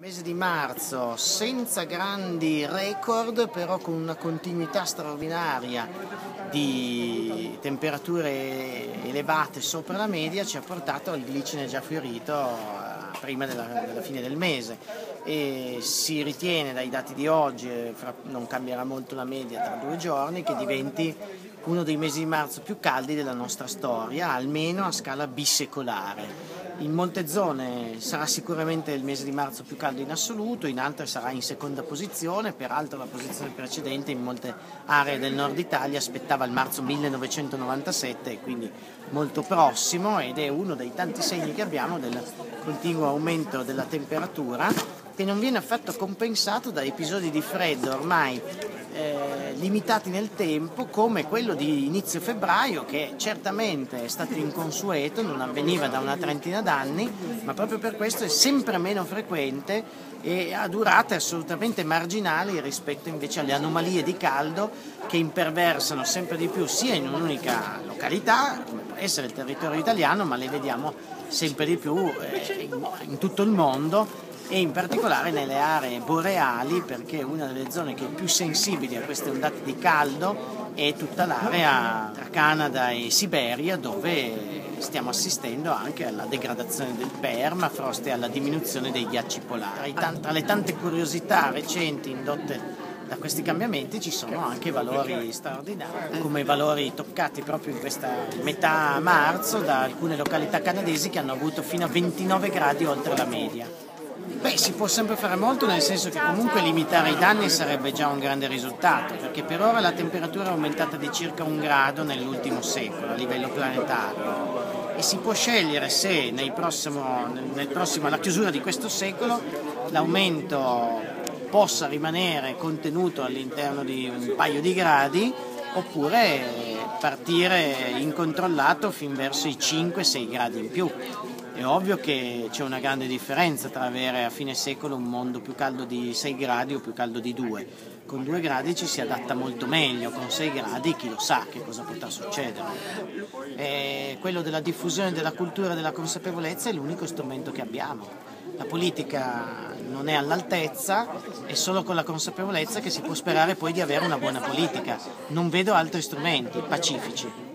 Mese di marzo senza grandi record, però con una continuità straordinaria di temperature elevate sopra la media ci ha portato al glicine già fiorito prima della fine del mese, e si ritiene dai dati di oggi, non cambierà molto la media tra 2 giorni, che diventi uno dei mesi di marzo più caldi della nostra storia, almeno a scala bisecolare. In molte zone sarà sicuramente il mese di marzo più caldo in assoluto, in altre sarà in seconda posizione, peraltro la posizione precedente in molte aree del nord Italia aspettava il marzo 1997, quindi molto prossimo, ed è uno dei tanti segni che abbiamo del continuo aumento della temperatura, che non viene affatto compensato da episodi di freddo ormai limitati nel tempo, come quello di inizio febbraio, che certamente è stato inconsueto, non avveniva da una trentina d'anni, ma proprio per questo è sempre meno frequente e ha durate assolutamente marginali rispetto invece alle anomalie di caldo che imperversano sempre di più sia in un'unica località, come può essere il territorio italiano, ma le vediamo sempre di più in tutto il mondo, e in particolare nelle aree boreali, perché una delle zone che è più sensibili a queste ondate di caldo è tutta l'area tra Canada e Siberia, dove stiamo assistendo anche alla degradazione del permafrost e alla diminuzione dei ghiacci polari. Tra le tante curiosità recenti indotte da questi cambiamenti ci sono anche valori straordinari, come valori toccati proprio in questa metà marzo da alcune località canadesi che hanno avuto fino a 29 gradi oltre la media. Beh, si può sempre fare molto, nel senso che comunque limitare i danni sarebbe già un grande risultato, perché per ora la temperatura è aumentata di circa 1 grado nell'ultimo secolo a livello planetario, e si può scegliere se alla chiusura di questo secolo l'aumento possa rimanere contenuto all'interno di un paio di gradi, oppure partire incontrollato fin verso i 5-6 gradi in più. È ovvio che c'è una grande differenza tra avere a fine secolo un mondo più caldo di 6 gradi o più caldo di 2. Con 2 gradi ci si adatta molto meglio, con 6 gradi chi lo sa che cosa potrà succedere. Quello della diffusione della cultura e della consapevolezza è l'unico strumento che abbiamo. La politica non è all'altezza, è solo con la consapevolezza che si può sperare poi di avere una buona politica. Non vedo altri strumenti pacifici.